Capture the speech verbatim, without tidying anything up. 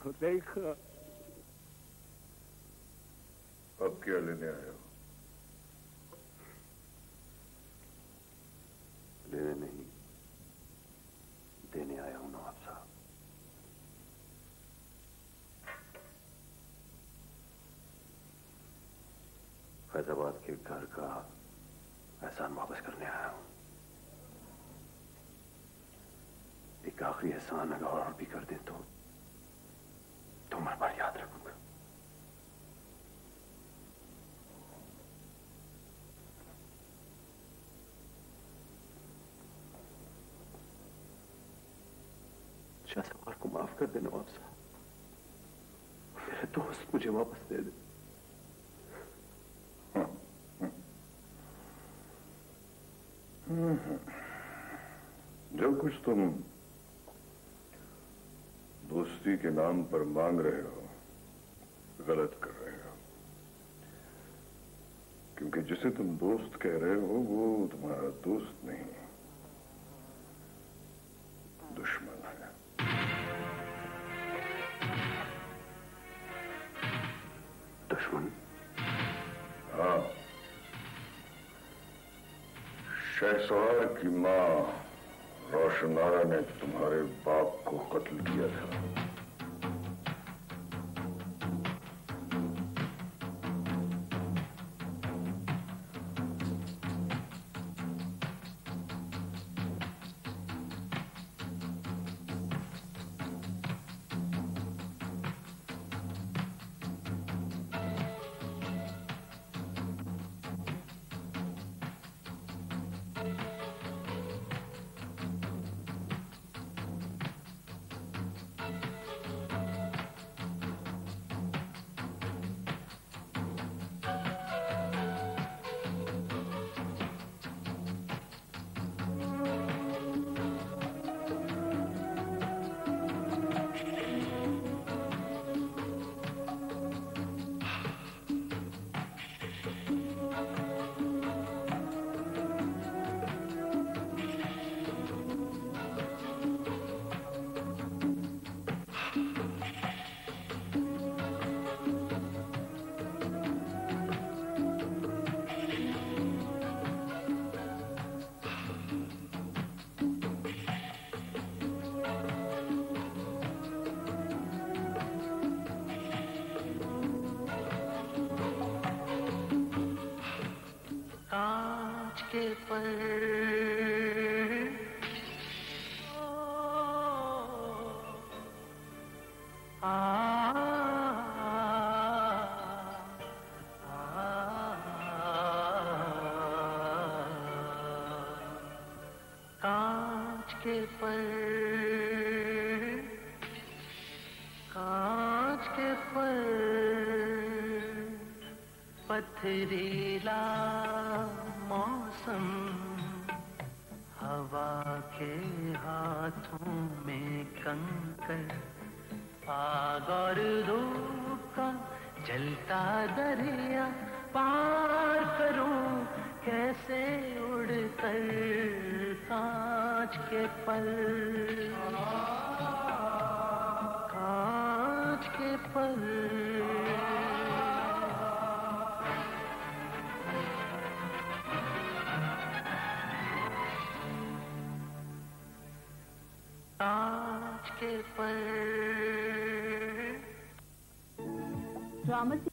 तो देखा। अब क्या लेने आए हो? लेने नहीं, देने आया हूं नवाब साहब। फैजाबाद के घर का एहसान वापस करने आया हूं। एक आखिरी एहसान अगर और भी कर दे तो तो मैं बार याद रखूंगा। शाहसवार को माफ कर दे नवाब साहब, मेरे दोस्त मुझे वापस दे दे। जो कुछ तुम दोस्ती के नाम पर मांग रहे हो गलत कर रहे हो, क्योंकि जिसे तुम दोस्त कह रहे हो वो तुम्हारा दोस्त नहीं, दुश्मन है। दुश्मन? हाँ, शहसवार की मां रोशनारा ने तुम्हारे बाप को कत्ल किया था। पथरीला मौसम, हवा के हाथों में कंकर, आग और धूप का जलता दरिया पार करूं कैसे उड़कर, कांच के पल, कांच के पल। ड्रामा